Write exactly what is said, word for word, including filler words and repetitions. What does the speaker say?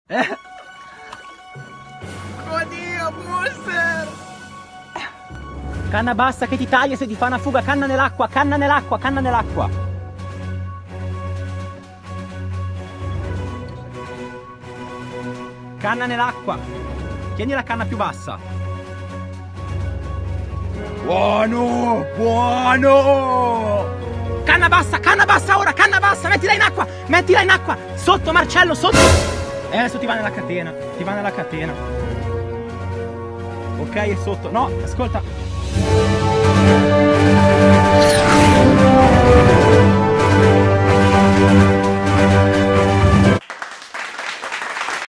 Eh. Oddio, Booster! Canna bassa che ti taglia se ti fa una fuga, canna nell'acqua, canna nell'acqua, canna nell'acqua. Canna nell'acqua. Tieni la canna più bassa. Buono! Buono! Canna bassa, canna bassa ora, canna bassa, mettila in acqua, mettila in acqua, sotto Marcello, sotto. E adesso ti va nella catena, ti va nella catena. Ok, è sotto, no, ascolta.